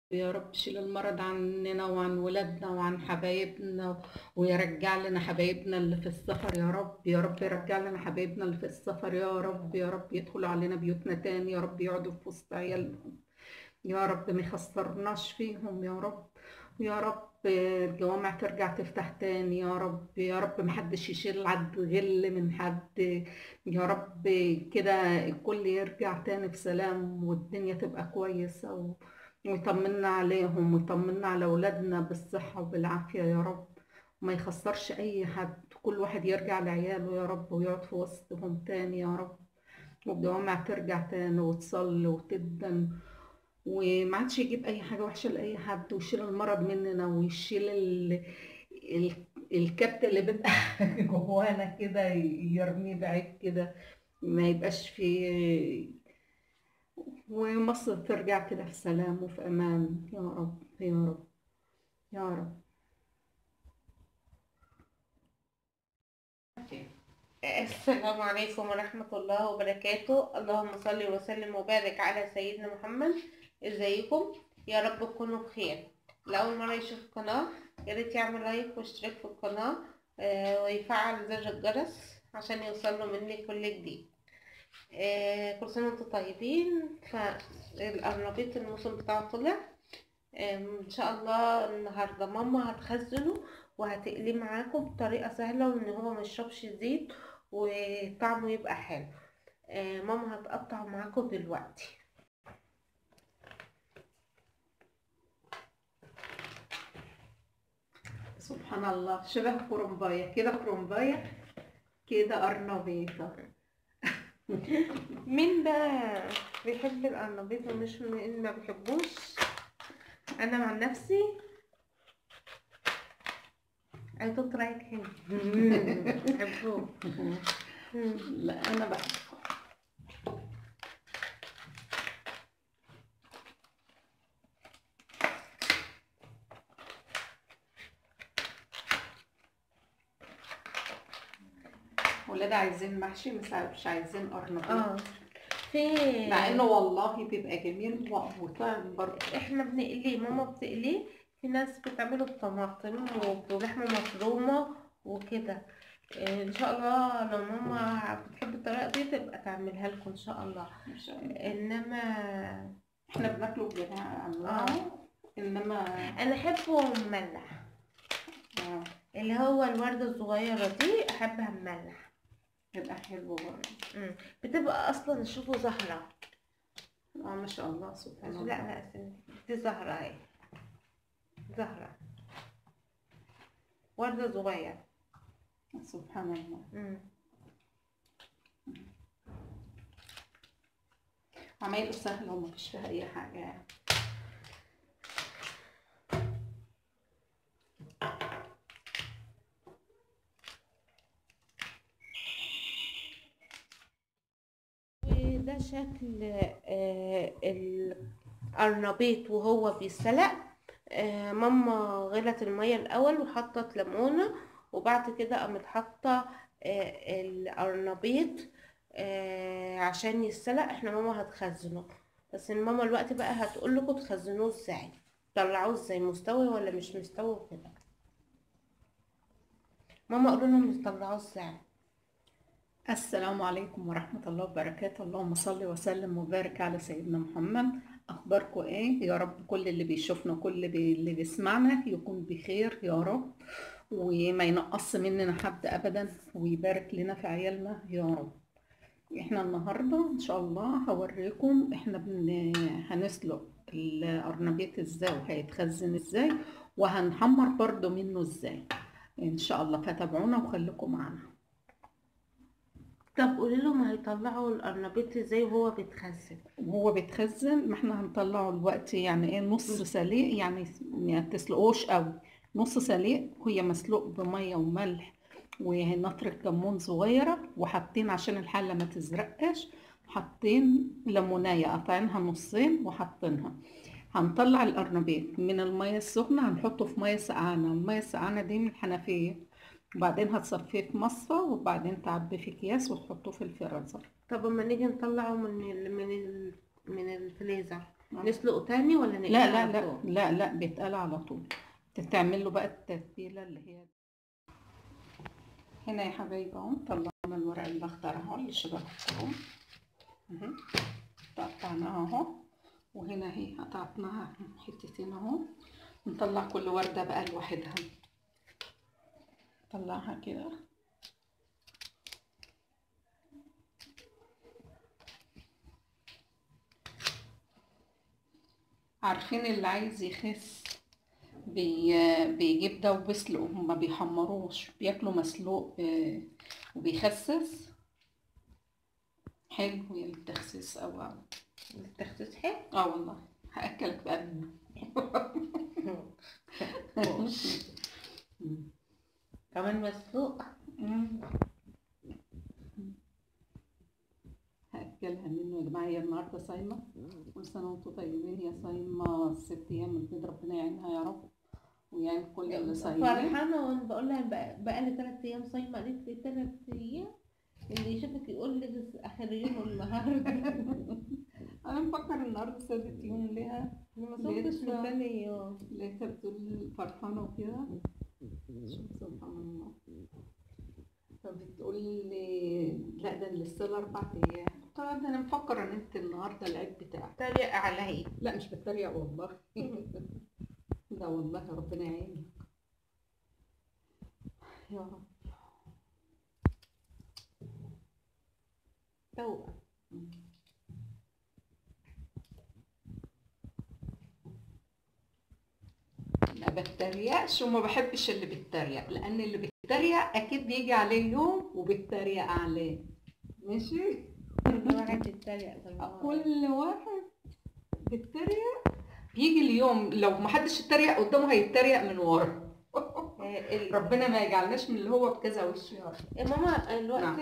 يا رب شيل المرض عننا وعن ولادنا وعن حبايبنا، ويرجع لنا حبايبنا اللي في السفر يا رب. يا رب يا رب. يرجع لنا حبايبنا اللي في السفر يا رب. يا رب يدخلوا علينا بيوتنا تاني يا رب، يقعدوا في وسط عيالهم يا رب، ما يخسرناش فيهم يا رب. يا رب الجوامع ترجع تفتح تاني يا رب. يا رب محدش يشيل عد غل من حد يا رب. كده الكل يرجع تاني بسلام والدنيا تبقى كويسة ويطمنا عليهم ويطمنا على أولادنا بالصحة وبالعافية يا رب. وما يخسرش أي حد، كل واحد يرجع لعياله يا رب ويقعد في وسطهم تاني يا رب. والجوامع ترجع تاني وتصلي وتدن، وما عادش يجيب اي حاجه وحشه لاي حد، ويشيل المرض مننا ويشيل ال... الكبت اللي بيبقى جوانا كده، يرميه بعيد كده، ما يبقاش فيه. ومصر ترجع كده في سلام وفي امان يا رب يا رب يا رب. السلام عليكم ورحمة الله وبركاته. اللهم صل وسلم وبارك على سيدنا محمد. ازيكم؟ يا رب تكونوا بخير. لأول مرة يشوف القناة ياريت يعمل لايك واشتراك في القناة، ويفعل زر الجرس عشان يوصله مني كل جديد. كل سنة وانتم طيبين. فالقرنبيط الموسم بتاعه طلع. ان شاء الله النهارده ماما هتخزنه وهتقليه معاكم بطريقه سهله، وان هو ميشربش زيت وطعمه يبقى حلو. ماما هتقطع معاكم دلوقتي. سبحان الله، شبه كرنبايه كده، كرنبايه كده، قرنبيطه. مين بقى بيحب القرنبيط ومش مين ما بيحبوش؟ انا مع نفسي I don't like him. بحبه. لا انا بحب. ولاد عايزين محشي، مش عايزين قرنبيط، اه. في مع انه والله بيبقى جميل وطعم برضه. احنا بنقليه، ماما بتقليه. في ناس بتعمله بطماطم ولحمة مفرومة وكده. ان شاء الله لو ماما بتحب الطريقة دي تبقى تعملها لكم ان شاء الله. ما شاء الله. انما احنا بناكله بجميع اه انواعه، انما انا احبه مملح. آه، اللي هو الوردة الصغيرة دي احبها مملح. يبقى حلو برضه. بتبقى اصلا شوفوا زهرة. اه ما شاء الله سبحان لا الله. لا، دي زهرة اهي. زهرة وردة صغيرة. سبحان الله. عمايله سهله وما فيش فيها اي حاجه يعني. وده شكل القرنبيط وهو بيتسلق. ماما غلت المية الأول وحطت ليمونة، وبعد كده قامت حاطة القرنبيط عشان يتسلق. احنا ماما هتخزنه، بس ماما الوقت بقى هتقول لكم تخزنوه ازاي، تطلعوه ازاي، مستوي ولا مش مستوي كده. ماما قولوا لهم تطلعوه ازاي. السلام عليكم ورحمة الله وبركاته. اللهم صل وسلم وبارك على سيدنا محمد. أخباركم إيه؟ يا رب كل اللي بيشوفنا، كل اللي بيسمعنا يكون بخير يا رب، وما ينقص مننا حد أبدا، ويبارك لنا في عيالنا يا رب. إحنا النهاردة إن شاء الله هوريكم إحنا هنسلق القرنبيط إزاي وهيتخزن إزاي، وهنحمر برضو منه إزاي إن شاء الله. فتابعونا وخليكم معنا. طب قولي لهم هيطلعوا القرنبيط ازاي وهو بيتخزن. وهو بيتخزن، ما احنا هنطلعه دلوقتي يعني ايه، نص سليق يعني، ما تسلقوش قوي، نص سليق. هي مسلوق بميه وملح ونطرة كمون صغيرة، وحاطين عشان الحلة ما تزرقش، حاطين ليمونية قاطعينها نصين وحاطينها. هنطلع القرنبيط من المية السخنة، هنحطه في مية سقعانة، المية السقعانة دي من الحنفية، وبعدين هتصفيه في مصفى، وبعدين تعبيه في اكياس وتحطوه في الفريزر. طب اما نيجي نطلعه من الفريزر نسلقه تاني ولا نقليه لا لا على لا طول؟ لا لا، بيتقلى على طول. تتعمل له بقى التتبيلة اللي هي هنا يا حبايبي اهو. طلعنا الورق الاخضر اهو اللي شبه الكروم اهو، قطعناها اهو، وهنا اهي قطعتناها حتتين اهو. نطلع كل وردة بقى لوحدها، نطلعها كده. عارفين اللي عايز يخس بيجيب ده وبيسلقه، ما بيحمروش، بياكلوا مسلوق وبيخسس. حلو يا التخسيس او التخسيس حلو. والله هاكلك بقى منه. كمان مسلوق. هاكلها منه يا جماعه. هي النهارده صايمه، كل سنه وانتم طيبين. هي صايمه 6 ايام من البيض، ربنا يعينها يا رب ويعين كل اللي صايمين. فرحانه وانا بقول لها بقى لي 3 ايام صايمه، قالت لي 3 ايام؟ اللي يشوفك يقول لي بس اخر يوم النهارده. انا مفكر النهارده سادس يوم ليها. ما صمتش من تاني يوم. لقيتها بتقول فرحانه وكده. شوف سبحان الله. فبتقول لي لا ده لسه له 4 ايام. قلت لها ده انا مفكره ان انت النهارده العيد بتاعك. تريق عليا. لا مش بتريق والله. لا والله ربنا يعينك يا رب. توأم. ما بتريقش وما بحبش اللي بيتريق، لان اللي بيتريق اكيد بيجي عليه يوم وبيتريق عليه. ماشي. كل واحد يتريق. كل واحد بيتريق بيجي اليوم لو ما حدش اتريق قدامه هيتريق من ورا. ربنا ما يجعلناش من اللي هو بكذا وش يا رب. يا ماما الوقت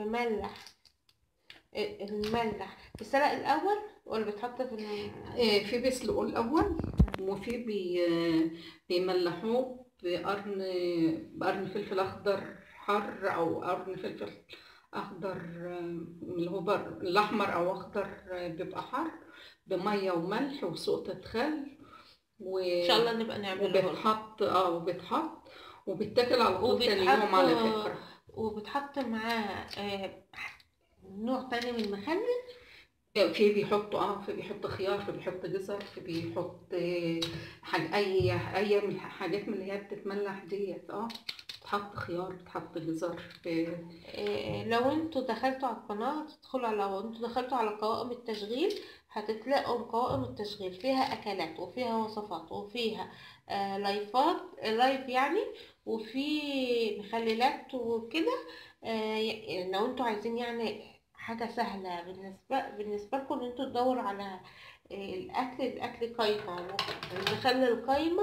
المملح بيسلق الاول ولا بيتحط في بيسلقوه الاول، وفي بيملحوه بقرن فلفل اخضر حر او قرن فلفل اخضر اللي هو الاحمر او اخضر بيبقى حر، بميه وملح وسقطه خل ان شاء الله نبقى نعمله. وبيتحط وبيتاكل على طول تاني يوم على فكره. وبتحط معاه نوع تاني من المخلل. في بيحط خيار، في بيحط جزر، في بيحط اي من الحاجات من اللي هي بتتملح ديت. بتحط خيار، بتحط جزر. لو انتوا دخلتوا على القناة لو انتوا دخلتوا على قوائم التشغيل هتتلاقوا قوائم التشغيل فيها اكلات وفيها وصفات وفيها لايف يعني، وفي مخللات وكده. لو انتوا عايزين يعني حاجة سهلة بالنسبة لكم ان انتوا تدوروا على الاكل قايمة ونخلي قايمة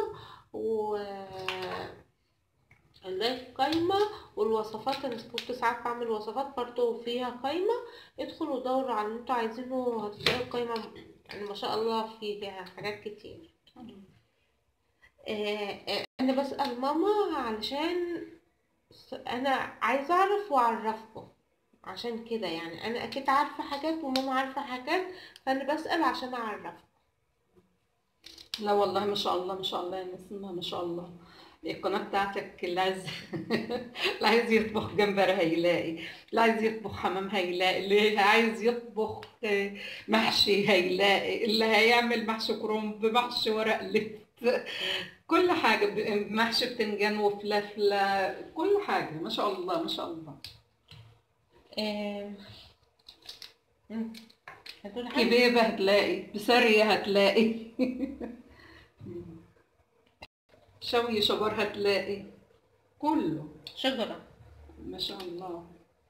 اللايف قايمة، والوصفات انا كنت ساعات بعمل وصفات برضو فيها قايمة. ادخلوا دوروا على اللي انتوا عايزينه هتلاقوا القايمة يعني ما شاء الله فيها حاجات كتير. انا بسأل ماما علشان انا عايزة اعرف واعرفكم، عشان كده يعني انا اكيد عارفة حاجات وماما عارفة حاجات، فانا بسأل عشان اعرفكم. لا والله ما شاء الله ما شاء الله يا نسمة، ما شاء الله. القناة بتاعتك اللي عايز يطبخ جمبري هيلاقي، اللي عايز يطبخ حمام هيلاقي، اللي عايز يطبخ محشي هيلاقي، اللي هيعمل محشي كرنب، محشي ورق لف، كل حاجة، محشي بتنجان وفلافلة، كل حاجة ما شاء الله ما شاء الله. كبيبة هتلاقي، بسارية هتلاقي، شوي شبر هتلاقي، كله شجرة ما شاء الله.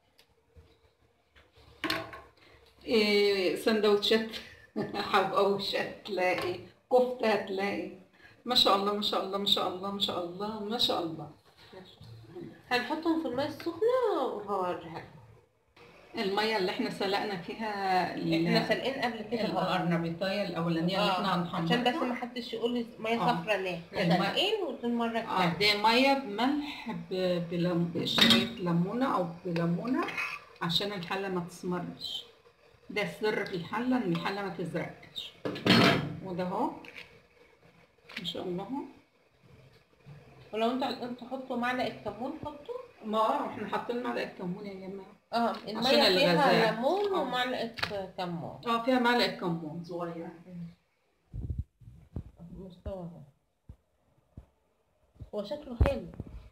سندوتشات حواوش هتلاقي، كفتة هتلاقي، ما شاء الله ما شاء الله ما شاء الله ما شاء الله ما شاء الله. هنحطهم في الماء السخنة وهوريها. المية اللي احنا سلقنا فيها، احنا سلقين قبل كده القرنبيطاية الأولانية اللي احنا هنحمرها، عشان بس ما حدش يقول لي مية صفرا ليه. سلقين والمرة الثانية دي مية بملح بشوية ليمونة أو بليمونة عشان الحلة ما تسمرش. ده السر في الحلة، إن الحلة ما تزرقش. وده اهو ان شاء الله. ولو انت حطوا معلقه كمون حطوا. ما احنا حاطين معلقه كمون يا جماعه. الميه عشان فيها الغذاء. ليمون ومعلقه كمون. فيها معلقه كمون صغيره. مستوى هو شكله حلو.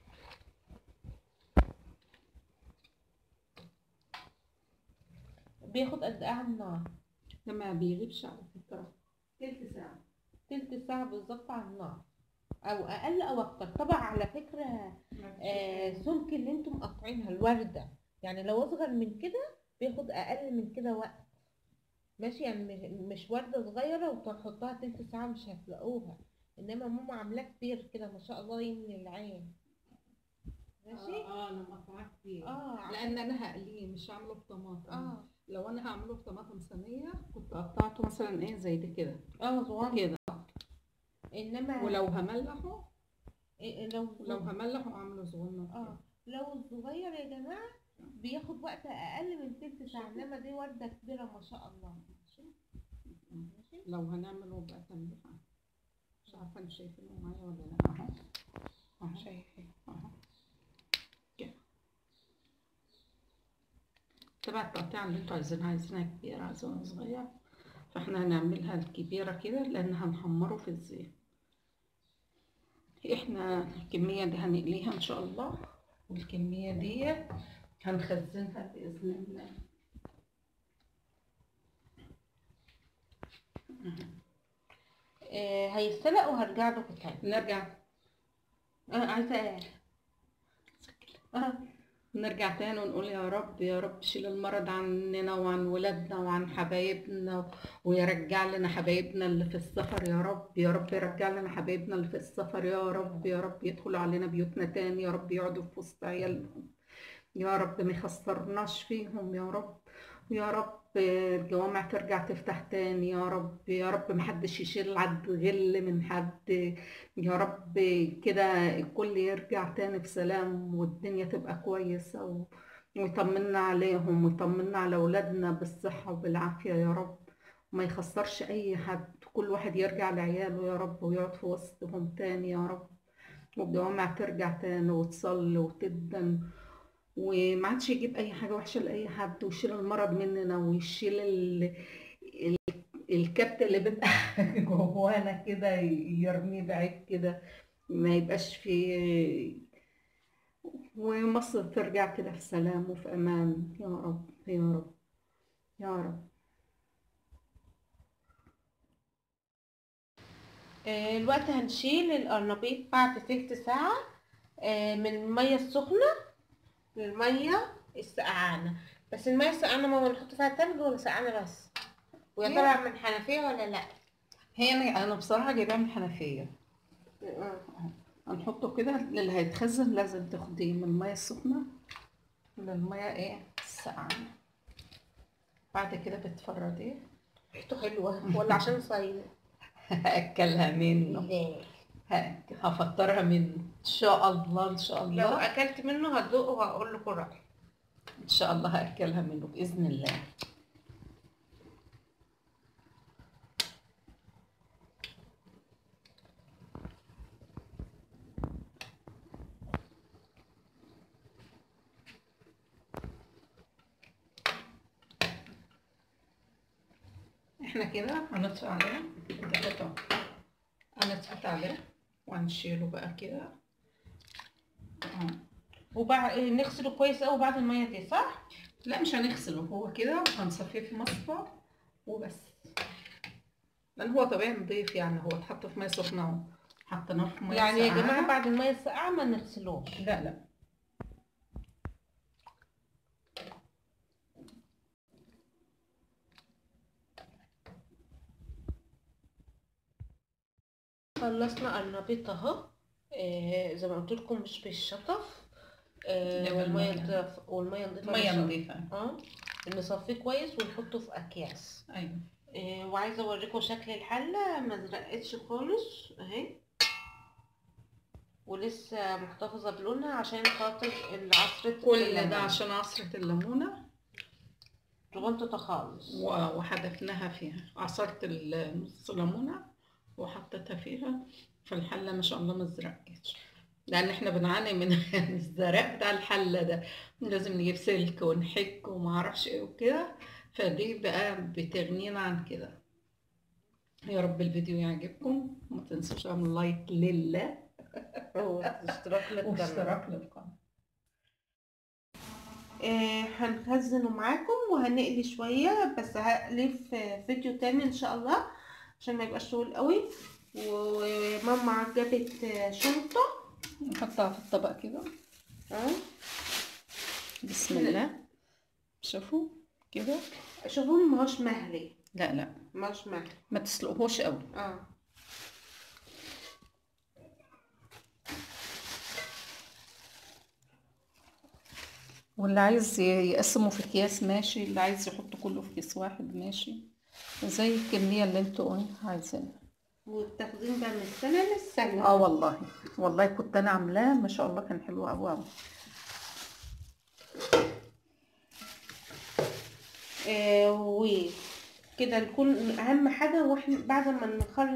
بياخد قد ايه على النار؟ ده ما بيغيبش على فكره، تلت ساعه. تلت ساعة بالظبط على النار، او اقل او اكتر طبعا. على فكرة سمك اللي انتم مقطعينها الوردة، يعني لو اصغر من كده بياخد اقل من كده وقت. ماشي، يعني مش وردة صغيرة وتحطها تلت ساعة مش هتلاقوها، انما ماما عاملاه كبير كده ما شاء الله يملي العين. ماشي. انا مقطعاه كتير. عشان لان انا هقليه مش هعمله بطماطم. لو انا هعمله بطماطم صينيه كنت قطعته مثلا ايه زي ده كده. صغير كده. انما ولو هملحه لو هملحه اعمله صغنن. لو الصغير يا جماعة بياخد وقت اقل من تلت ساعة، انما دي وردة كبيرة ما شاء الله. ماشي. لو هنعمله بقى تمليحه، مش عارفه انتوا شايفينه معايا ولا لا. اهو شايفين اهو كده. تبع التقطيع اللي انتوا عايزينها كبيره عايزينها صغيره، فاحنا هنعملها الكبيره كده لان هنحمره في الزيت. احنا الكميه دي هنقليها ان شاء الله، والكميه دي هنخزنها باذن الله. هيتسلق وهرجع لكم تاني. نرجع. عايزه ايه؟ نرجع تاني ونقول يا رب يا رب شيل المرض عننا وعن ولادنا وعن حبايبنا، ويرجع لنا حبايبنا اللي في السفر يا رب. يا رب يرجع لنا حبايبنا اللي في السفر يا رب. يا رب يدخلوا علينا بيوتنا تاني يا رب، يقعدوا في وسط عيالهم يا رب، ما يخسرناش فيهم يا رب. يا رب الجوامع ترجع تفتح تاني يا رب. يا رب محدش يشيل عد غل من حد يا رب. كده الكل يرجع تاني بسلام والدنيا تبقى كويسة، ويطمنا عليهم ويطمنا على أولادنا بالصحة وبالعافية يا رب. وما يخسرش أي حد، كل واحد يرجع لعياله يا رب ويقعد في وسطهم تاني يا رب. والجوامع ترجع تاني وتصلي وتدن، وما عادش يجيب اي حاجه وحشه لاي حد، ويشيل المرض مننا ويشيل الكبت اللي بيبقى جوانا كده يرميه بعيد كده، ما يبقاش فيه. ومصر ترجع كده في سلام وفي امان يا رب يا رب يا رب. الوقت هنشيل القرنبيط بعد تلت ساعة من المية السخنة للمية السقعانة. بس المية السقعانة ماما نحط فيها تلج ولا سقعانة بس؟ ويا ترى من حنفية ولا لأ؟ هي انا بصراحه جايباها من الحنفيه. هنحطه كده، اللي هيتخزن لازم تاخديه من الميه السخنه للميه ايه السقعانه. بعد كده بتفرديه. ريحته حلوة ولا عشان صايم؟ هاكلها منه. لا، هفطرها منه ان شاء الله ان شاء الله. لو اكلت منه هدوقه وهقول لكم رأيي ان شاء الله. هاكلها منه باذن الله. احنا كده هنطفي عليه هنطفي عليه وهنشيله بقى كده. وبعد نغسله كويس قوي بعد المية دي صح؟ لا مش هنغسله، هو كده هنصفيه في مصفى وبس، لان هو طبيعي نضيف. يعني هو اتحط في ميه سخنه وحطيناه في ميه يعني يا ساقعة. جماعة بعد المية الساقعة ما نغسلوش. لا خلصنا قرنبيط اهو. زي ما قلت لكم مش بالشطف. والمية نضيفة. ميه نضيفه. نصفيه كويس ونحطه في اكياس. ايوه. وعايزه اوريكم شكل الحله ما ازرقتش خالص اهي، ولسه محتفظه بلونها عشان خاطر عصره كل ده عشان عصره الليمونه. صغنطة خالص. وحدفناها فيها، عصرت نص ليمونة وحطيتها فيها، فالحلة ما شاء الله ما ازرقتش، لأن احنا بنعاني من الزرق بتاع الحلة ده، لازم نجيب سلك ونحك وما اعرفش ايه وكده، فدي بقى بتغنينا عن كده. يا رب الفيديو يعجبكم، وما تنسوش تعملوا لايك لله واشتراك للقناة. واشتراك للقناة. هنخزنه معاكم وهنقلي شوية، بس هقلي في فيديو تاني ان شاء الله عشان ما يبقاش طويل قوي. وماما جابت شنطة نحطها في الطبق كده. بسم الله. شوفوا كده، شوفوا ماهوش مهلي. لا ماهوش مهلي، ما تسلقوهوش قوي. واللي عايز يقسمه في اكياس ماشي، اللي عايز يحط كله في كيس واحد ماشي، زي الكمية اللي انتوا عايزينها. والتخزين بقى من السنة للسنة. والله كنت انا عاملاه ما شاء الله، كان حلو قوي قوي. وكده نكون اهم حاجة، واحنا بعد ما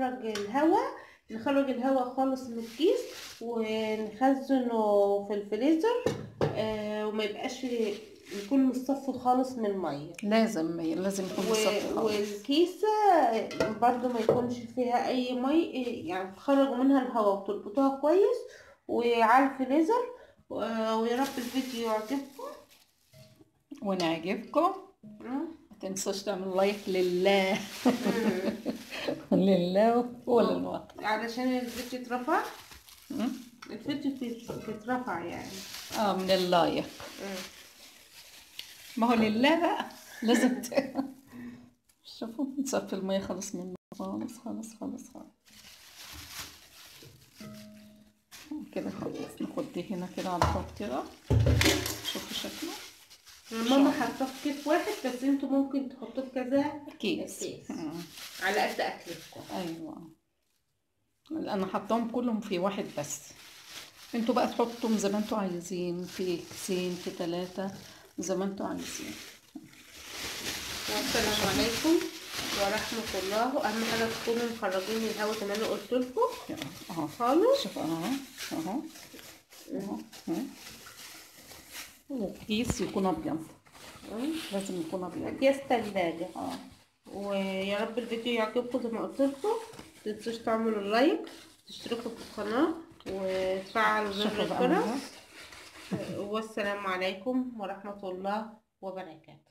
نخرج الهواء خالص من الكيس ونخزنه في الفريزر. وما يبقاش يكون مصفي خالص من المية. لازم يكون مصفي خالص. والكيسة برضو ما يكونش فيها اي مي، يعني تخرجوا منها الهواء وتربطوها كويس وعلى الفريزر. ويا رب الفيديو يعجبكم ونعجبكم. ما تنسوش تعملوا لايك لله لله وللوطن، علشان الفيديو يترفع. الفيديو يترفع يعني. من اللايك. ما هو لله بقى لازم شوفوا نصفي المية خالص منه، خالص خالص خالص خالص كده خلاص. ناخد دي هنا كده على الخط كده، شوفوا شكله. ماما حاطاه في كيس واحد، بس انتوا ممكن تحطوه في كذا كيس. على قد اكلكم. ايوه، انا حطاهم كلهم في واحد بس، انتوا بقى تحطوا زي ما انتوا عايزين، في كيسين في 3 زي ما انتوا عايزين. والسلام عليكم ورحمة الله. اهم حاجة تكونوا مخرجين الهواء زي ما انا قلت لكم خالص. شوف اهو وكيس يكون ابيض، لازم يكون ابيض، اكياس تلاجة. ويا رب الفيديو يعجبكم زي ما قلت لكم. متنسوش تعملوا لايك، تشتركوا في القناة وتفعلوا زر الجرس. والسلام عليكم ورحمة الله وبركاته.